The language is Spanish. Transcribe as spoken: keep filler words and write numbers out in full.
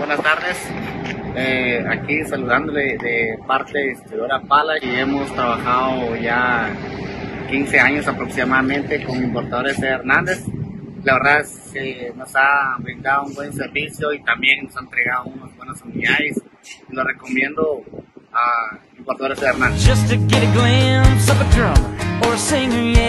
buenas tardes. Eh, aquí saludándole de parte de distribuidora Pala, y hemos trabajado ya quince años aproximadamente con importadores de Hernández. La verdad es que nos ha brindado un buen servicio y también nos ha entregado unas buenas unidades. Lo recomiendo a importadores de Hernández.